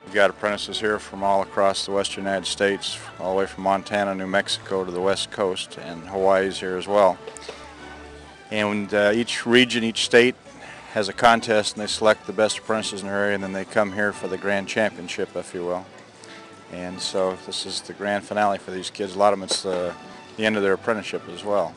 We've got apprentices here from all across the western United States, all the way from Montana, New Mexico to the west coast, and Hawaii's here as well. And each region, each state has a contest, and they select the best apprentices in their area, and then they come here for the grand championship, if you will. And so this is the grand finale for these kids. A lot of them, it's the end of their apprenticeship as well.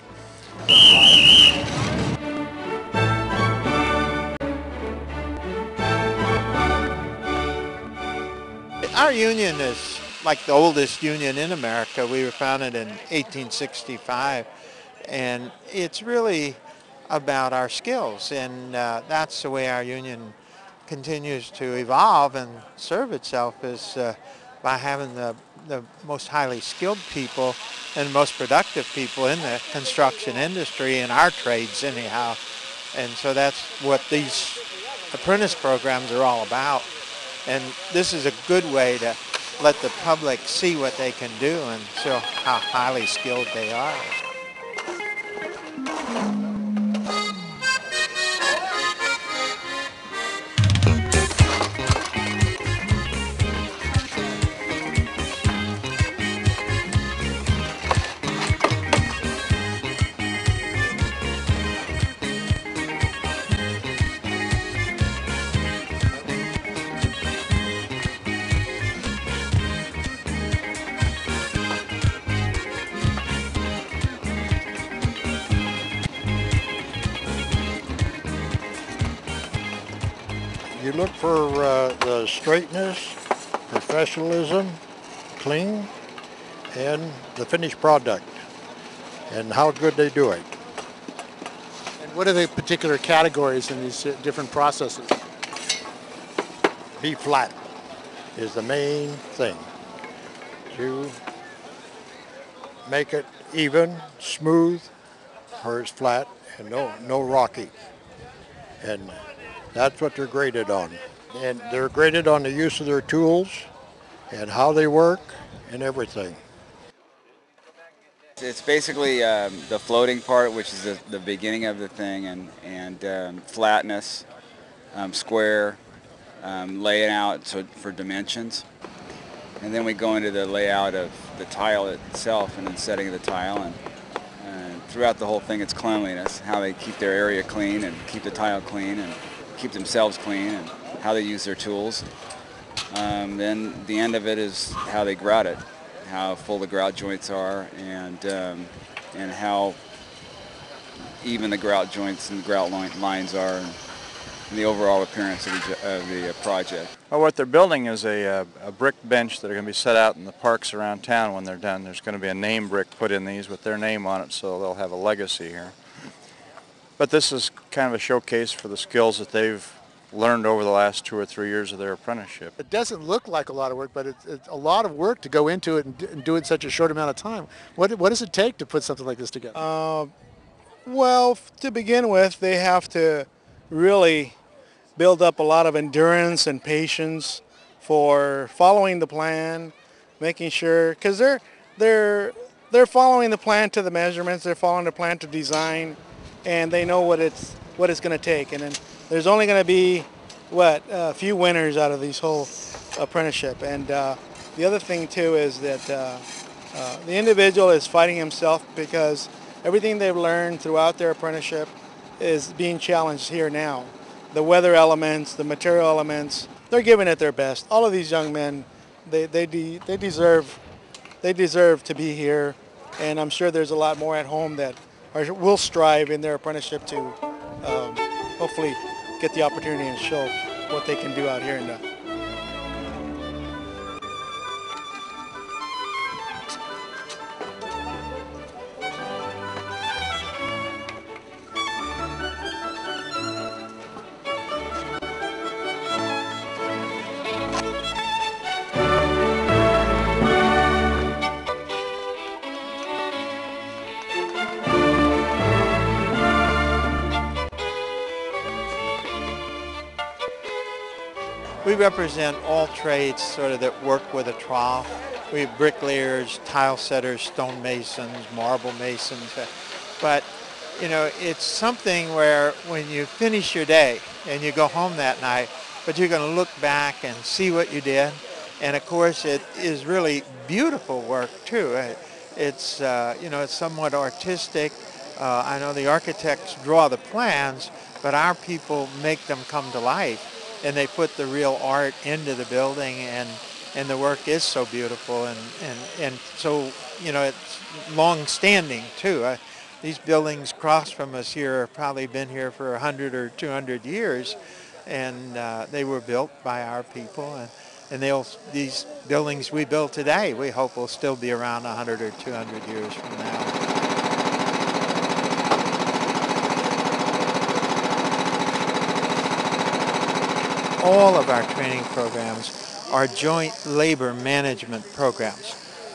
Our union is like the oldest union in America. We were founded in 1865, and it's really about our skills, and that's the way our union continues to evolve and serve itself, is by having the most highly skilled people and most productive people in the construction industry, in our trades anyhow. And so that's what these apprentice programs are all about. And this is a good way to let the public see what they can do and show how highly skilled they are. You look for the straightness, professionalism, clean, and the finished product, and how good they do it. And what are the particular categories in these different processes? Be flat is the main thing. To make it even, smooth, or it's flat, and no rocky. And that's what they're graded on. And they're graded on the use of their tools and how they work and everything. It's basically the floating part, which is the beginning of the thing, and flatness, square, laying out for dimensions. And then we go into the layout of the tile itself and then setting of the tile. And throughout the whole thing, it's cleanliness, how they keep their area clean and keep the tile clean and keep themselves clean, and how they use their tools. Then the end of it is how they grout it, how full the grout joints are, and how even the grout joints and grout lines are, and the overall appearance of the project. Well, what they're building is a brick bench that are going to be set out in the parks around town when they're done. There's going to be a name brick put in these with their name on it, so they'll have a legacy here. But this is kind of a showcase for the skills that they've learned over the last 2 or 3 years of their apprenticeship. It doesn't look like a lot of work, but it's a lot of work to go into it and do it in such a short amount of time. What does it take to put something like this together? Well, to begin with, they have to really build up a lot of endurance and patience for following the plan, making sure, because they're following the plan to the measurements, they're following the plan to design, and they know what it's going to take. And then there's only going to be a few winners out of this whole apprenticeship. And the other thing too is that the individual is fighting himself, because everything they've learned throughout their apprenticeship is being challenged here now. The weather elements, the material elements, they're giving it their best. All of these young men, they deserve to be here, and I'm sure there's a lot more at home that will strive in their apprenticeship to hopefully get the opportunity and show what they can do out here in the We represent all trades sort of that work with a trowel. We have bricklayers, tile setters, stone masons, marble masons. But, you know, it's something where when you finish your day and you go home that night, but you're going to look back and see what you did. And of course, it is really beautiful work too. It's it's somewhat artistic. I know the architects draw the plans, but our people make them come to life, and they put the real art into the building, and the work is so beautiful, and so it's long-standing too. These buildings across from us here have probably been here for 100 or 200 years, and they were built by our people, and these buildings we build today, we hope will still be around 100 or 200 years from now. All of our training programs are joint labor management programs.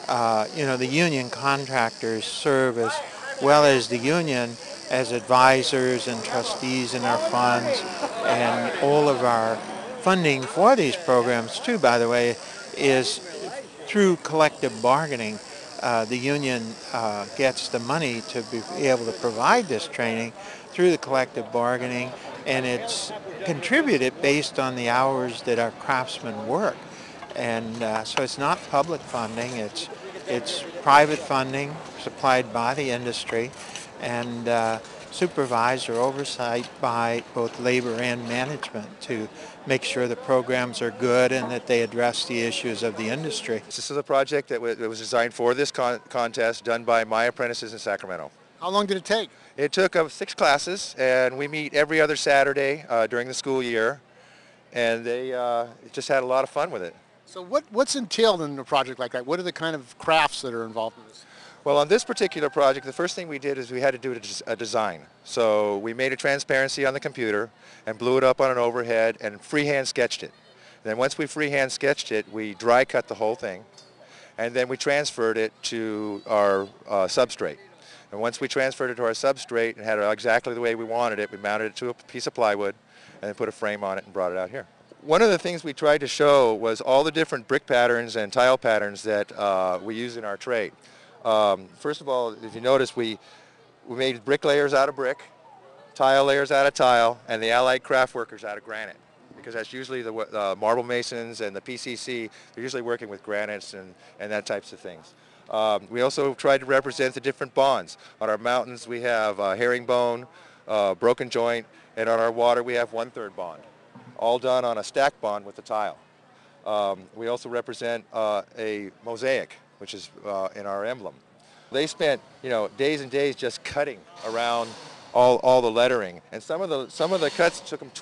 The union contractors serve as well as the union as advisors and trustees in our funds, and all of our funding for these programs too, by the way, is through collective bargaining. The union gets the money to be able to provide this training through the collective bargaining, and it's contributed based on the hours that our craftsmen work. And so it's not public funding, it's private funding supplied by the industry, and supervised or oversight by both labor and management to make sure the programs are good and that they address the issues of the industry. This is a project that was designed for this contest, done by my apprentices in Sacramento. How long did it take? It took 6 classes, and we meet every other Saturday during the school year, and they just had a lot of fun with it. So what's entailed in a project like that? What are the kind of crafts that are involved in this? Well, on this particular project, the first thing we did is we had to do a design. So we made a transparency on the computer and blew it up on an overhead and freehand sketched it. Then once we freehand sketched it, we dry cut the whole thing, and then we transferred it to our substrate. And once we transferred it to our substrate and had it exactly the way we wanted it, we mounted it to a piece of plywood and then put a frame on it and brought it out here. One of the things we tried to show was all the different brick patterns and tile patterns that we use in our trade. First of all, if you notice, we made bricklayers out of brick, tile layers out of tile, and the allied craft workers out of granite, because that's usually the marble masons and the PCC. They're usually working with granites and that types of things. We also tried to represent the different bonds. On our mountains we have herringbone, broken joint, and on our water we have 1/3 bond, all done on a stack bond with the tile. We also represent a mosaic, which is in our emblem. They spent days and days just cutting around all the lettering, and some of the cuts took them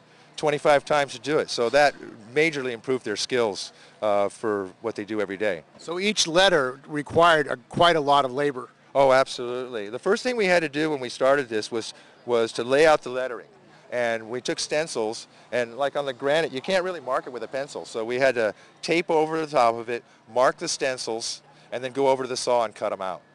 25 times to do it. So that majorly improved their skills for what they do every day. So each letter required quite a lot of labor. Oh, absolutely. The first thing we had to do when we started this was to lay out the lettering. And we took stencils, and like on the granite, you can't really mark it with a pencil. So we had to tape over the top of it, mark the stencils, and then go over to the saw and cut them out.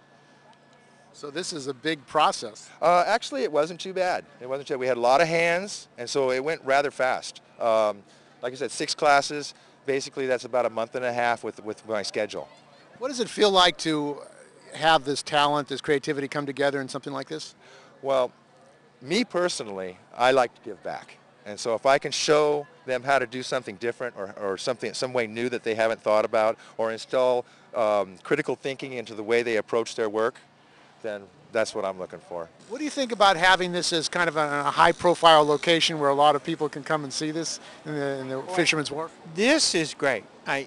So this is a big process. Actually, it wasn't too bad. It wasn't too bad. We had a lot of hands, and so it went rather fast. Like I said, 6 classes. Basically, that's about a month and a half with my schedule. What does it feel like to have this talent, this creativity come together in something like this? Well, me personally, I like to give back. And so if I can show them how to do something different or some way new that they haven't thought about, or install critical thinking into the way they approach their work, then that's what I'm looking for. What do you think about having this as kind of a high-profile location where a lot of people can come and see this in the Fisherman's Wharf? This is great. I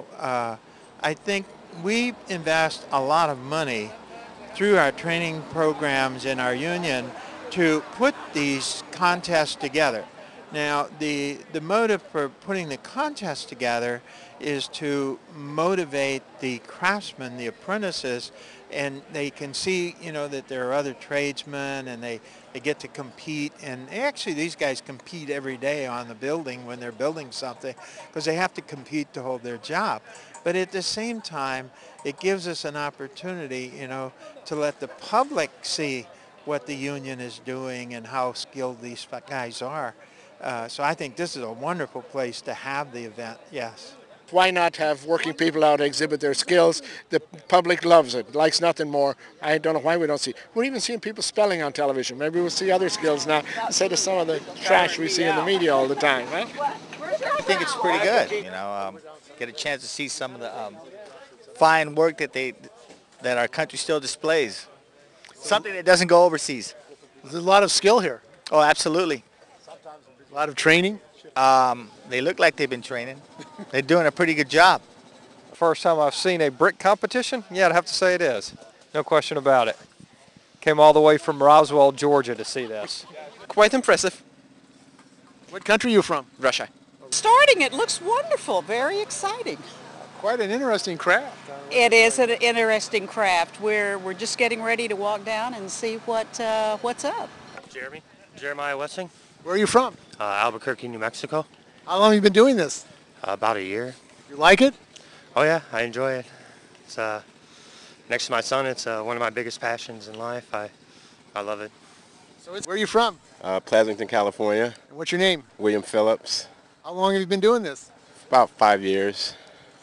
think we invest a lot of money through our training programs in our union to put these contests together. Now, the motive for putting the contest together is to motivate the craftsmen, the apprentices, and they can see, that there are other tradesmen, and they get to compete. And actually, these guys compete every day on the building when they're building something, because they have to compete to hold their job. But at the same time, it gives us an opportunity, to let the public see what the union is doing and how skilled these guys are. So I think this is a wonderful place to have the event, yes. why not have working people out exhibit their skills? The public loves it, likes nothing more. I don't know why we don't see. We're even seeing people spelling on television. Maybe we'll see other skills now instead of some of the trash we see in the media all the time, right? I think it's pretty good, get a chance to see some of the fine work that our country still displays. Something that doesn't go overseas. There's a lot of skill here. Oh, absolutely. A lot of training. They look like they've been training. They're doing a pretty good job. First time I've seen a brick competition? Yeah, I'd have to say it is. No question about it. Came all the way from Roswell, Georgia to see this. Quite impressive. What country are you from? Russia. Starting it looks wonderful, very exciting. Quite an interesting craft. It is an interesting craft. We're just getting ready to walk down and see what's up. Jeremiah Wessing, Where are you from? Albuquerque, New Mexico. How long have you been doing this? About a year. You like it? Oh yeah, I enjoy it. It's next to my son. It's one of my biggest passions in life. I love it. So where are you from? Pleasanton, California. And what's your name? William Phillips. How long have you been doing this? About 5 years.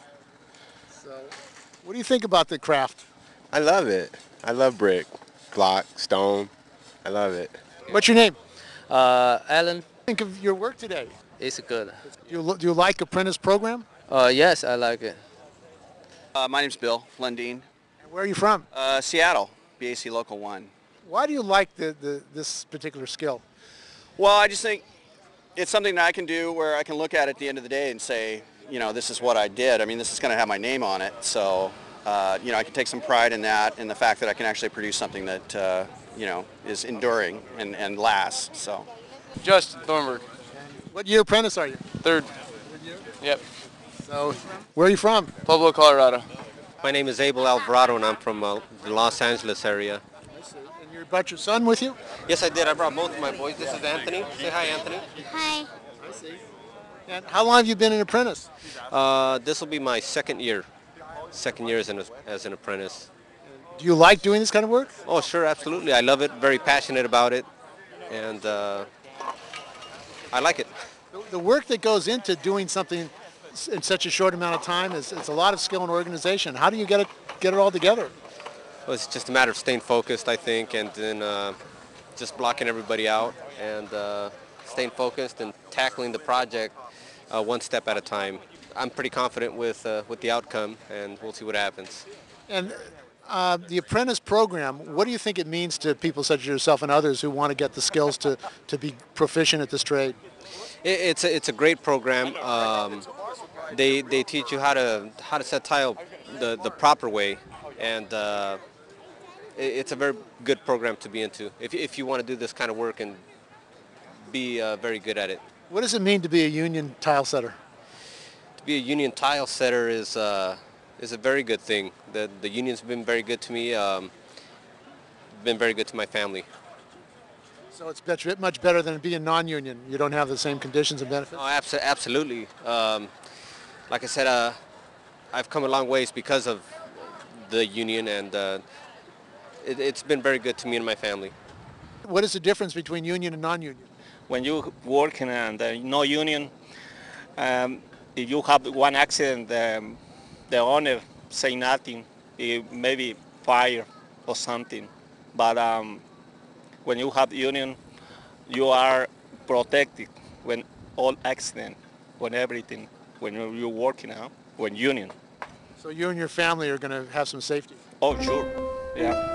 So, what do you think about the craft? I love it. I love brick, block, stone. I love it. What's your name? Alan. Think of your work today. It's good. Do you like Apprentice program? Yes, I like it. My name's Bill Lundeen. And where are you from? Seattle, BAC Local 1. Why do you like this particular skill? Well, I just think it's something that I can do where I can look at it at the end of the day and say, this is what I did. I mean, this is going to have my name on it. So, I can take some pride in that and the fact that I can actually produce something that, is enduring and lasts. So. Justin Thornburg. What year apprentice are you? Third. Yep. So, where are you from? Pueblo, Colorado. My name is Abel Alvarado, and I'm from the Los Angeles area. I see. And you brought your son with you? Yes, I did. I brought both of my boys. This is Anthony. Say hi, Anthony. Hi. I see. And how long have you been an apprentice? This will be my second year as an apprentice. Do you like doing this kind of work? Oh, sure, absolutely. I love it. Very passionate about it, and I like it. The work that goes into doing something in such a short amount of time it's a lot of skill and organization. How do you get it all together? Well, it's just a matter of staying focused, I think, and then just blocking everybody out and staying focused and tackling the project one step at a time. I'm pretty confident with the outcome, and we'll see what happens. And the apprentice program, what do you think it means to people such as yourself and others who want to get the skills to be proficient at this trade? It's a great program. They teach you how to set tile the proper way, and it's a very good program to be into if you want to do this kind of work and be very good at it. What does it mean to be a union tile setter? To be a union tile setter is a very good thing. The union's been very good to me, been very good to my family. So it's much better than being non-union. You don't have the same conditions and benefits? Oh, absolutely. Like I said, I've come a long ways because of the union, and it's been very good to me and my family. What is the difference between union and non-union? When you work in no union, if you have one accident, the owner say nothing, maybe fire or something. But when you have union, you are protected when all accident, when everything, when you're working out, when union. So you and your family are going to have some safety? Oh, sure, yeah.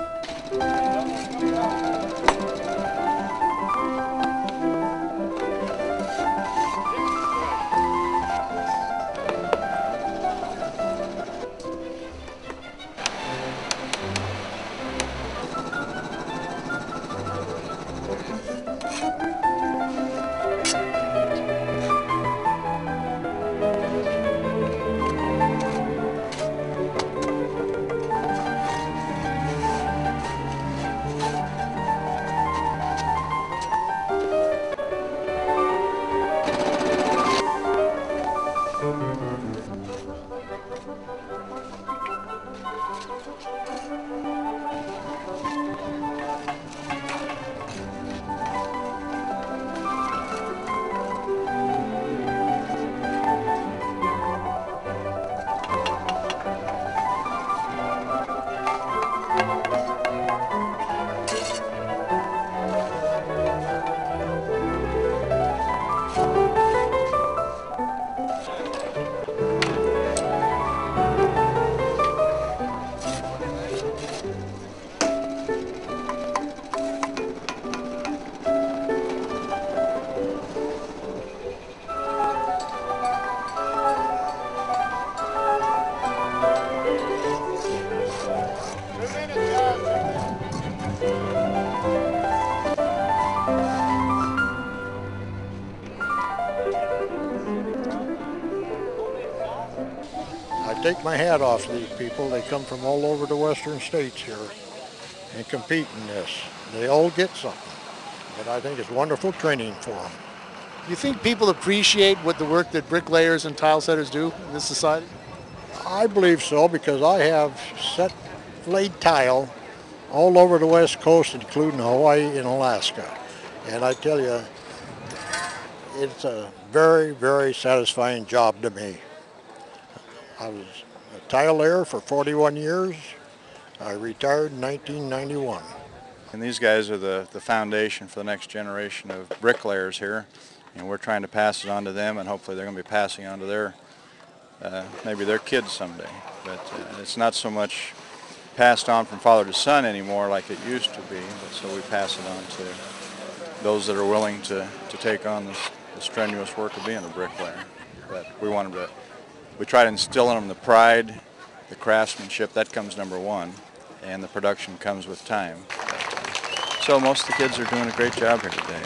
take my hat off to these people. They come from all over the western states here and compete in this. They all get something, but I think it's wonderful training for them. Do you think people appreciate what the work that bricklayers and tile setters do in this society? I believe so, because I have laid tile all over the west coast, including Hawaii and Alaska. And I tell you, it's a very, very satisfying job to me. I was a tile layer for 41 years. I retired in 1991. And these guys are the foundation for the next generation of bricklayers here. And we're trying to pass it on to them, and hopefully they're going to be passing on to their, maybe their kids someday. But it's not so much passed on from father to son anymore like it used to be, but so we pass it on to those that are willing to take on the strenuous work of being a bricklayer. But we try to instill in them the pride, the craftsmanship. That comes number one, and the production comes with time. So most of the kids are doing a great job here today.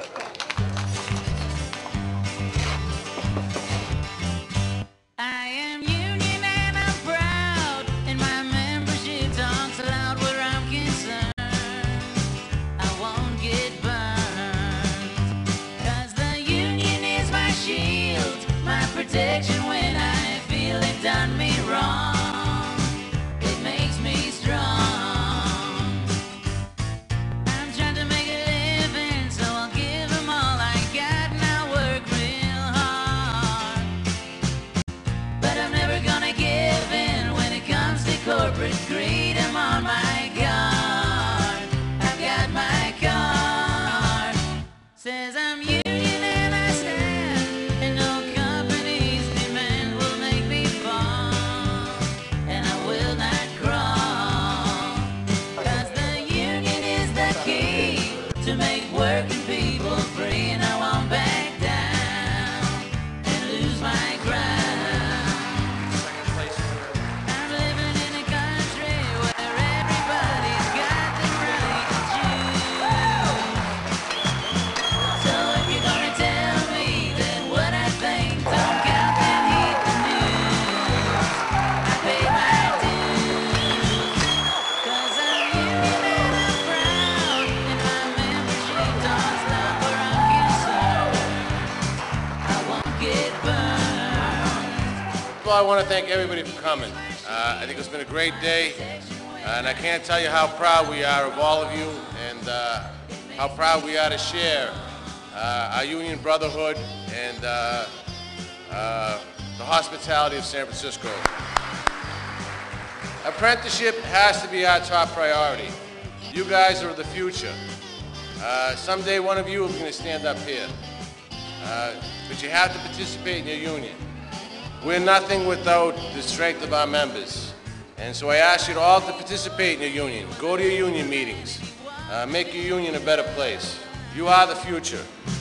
Protection when I feel it done me wrong. It makes me strong. I'm trying to make a living, so I'll give them all I got and I'll work real hard. But I'm never gonna give in when it comes to corporate greed. I'm on my guard. I've got my card. Says I'm union and I stand, and no to make working people free, and I won't back down and lose my ground. I'm living in a country where everybody's got the right to choose. So if you're gonna tell me that what I think don't count, then heed the news. I pay my dues, 'cause I'm union and I'm proud, and my membership don't stop where I'm concerned. I won't get burned. Well, I want to thank everybody for coming. I think it's been a great day, and I can't tell you how proud we are of all of you, and how proud we are to share our union brotherhood and the hospitality of San Francisco. Apprenticeship has to be our top priority. You guys are the future. Someday one of you is going to stand up here, but you have to participate in your union. We're nothing without the strength of our members. And so I ask you all to participate in your union. Go to your union meetings. Make your union a better place. You are the future.